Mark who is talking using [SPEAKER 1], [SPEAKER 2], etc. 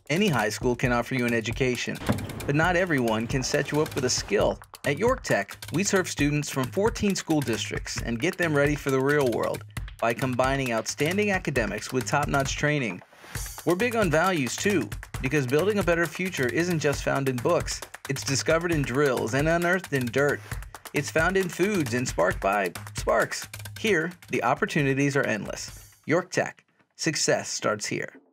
[SPEAKER 1] Any high school can offer you an education, but not everyone can set you up with a skill. At York Tech, we serve students from 14 school districts and get them ready for the real world by combining outstanding academics with top-notch training. We're big on values too, because building a better future isn't just found in books. It's discovered in drills and unearthed in dirt. It's found in foods and sparked by sparks. Here, the opportunities are endless. York Tech. Success starts here.